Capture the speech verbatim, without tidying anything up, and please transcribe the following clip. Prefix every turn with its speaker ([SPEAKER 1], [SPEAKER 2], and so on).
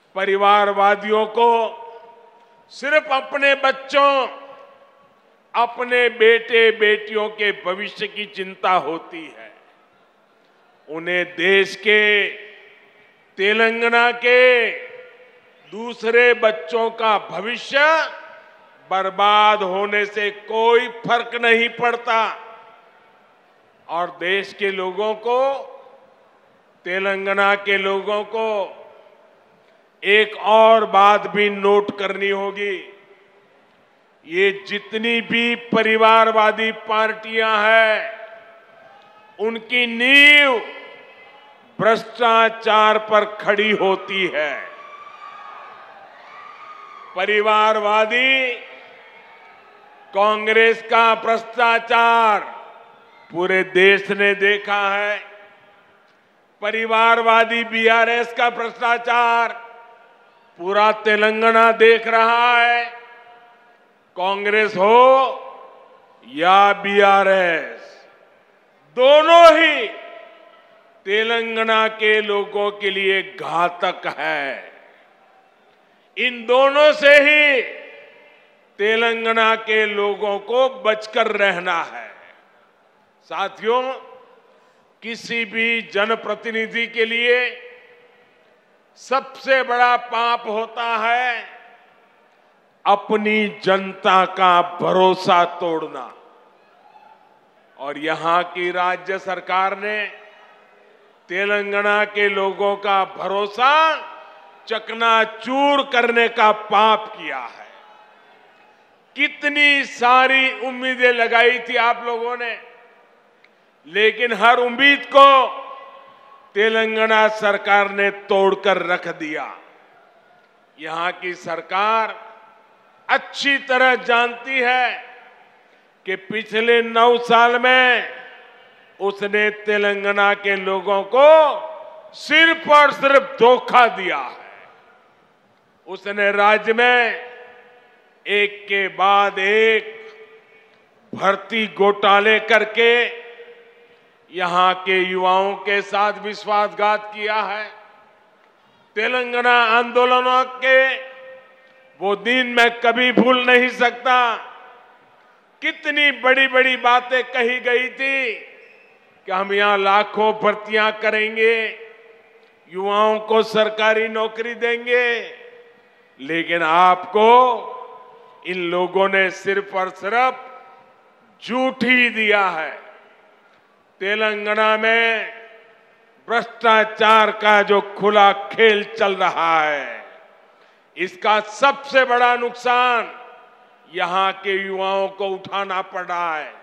[SPEAKER 1] परिवारवादियों को सिर्फ अपने बच्चों, अपने बेटे बेटियों के भविष्य की चिंता होती है। उन्हें देश के, तेलंगाना के दूसरे बच्चों का भविष्य बर्बाद होने से कोई फर्क नहीं पड़ता। और देश के लोगों को, तेलंगाना के लोगों को एक और बात भी नोट करनी होगी। ये जितनी भी परिवारवादी पार्टियां हैं, उनकी नींव भ्रष्टाचार पर खड़ी होती है। परिवारवादी कांग्रेस का भ्रष्टाचार पूरे देश ने देखा है। परिवारवादी बीआरएस का भ्रष्टाचार पूरा तेलंगाना देख रहा है। कांग्रेस हो या बीआरएस, दोनों ही तेलंगाना के लोगों के लिए घातक है। इन दोनों से ही तेलंगाना के लोगों को बचकर रहना है। साथियों, किसी भी जनप्रतिनिधि के लिए सबसे बड़ा पाप होता है अपनी जनता का भरोसा तोड़ना। और यहां की राज्य सरकार ने तेलंगाना के लोगों का भरोसा चकनाचूर करने का पाप किया है। कितनी सारी उम्मीदें लगाई थी आप लोगों ने, लेकिन हर उम्मीद को तेलंगाना सरकार ने तोड़कर रख दिया। यहां की सरकार अच्छी तरह जानती है कि पिछले नौ साल में उसने तेलंगाना के लोगों को सिर्फ और सिर्फ धोखा दिया है। उसने राज्य में एक के बाद एक भर्ती घोटाले करके यहां के युवाओं के साथ विश्वासघात किया है। तेलंगाना आंदोलनों के वो दिन मैं कभी भूल नहीं सकता। कितनी बड़ी बड़ी बातें कही गई थी कि हम यहां लाखों भर्तियां करेंगे, युवाओं को सरकारी नौकरी देंगे, लेकिन आपको इन लोगों ने सिर्फ और सिर्फ झूठ ही दिया है। तेलंगाना में भ्रष्टाचार का जो खुला खेल चल रहा है, इसका सबसे बड़ा नुकसान यहां के युवाओं को उठाना पड़ रहा है।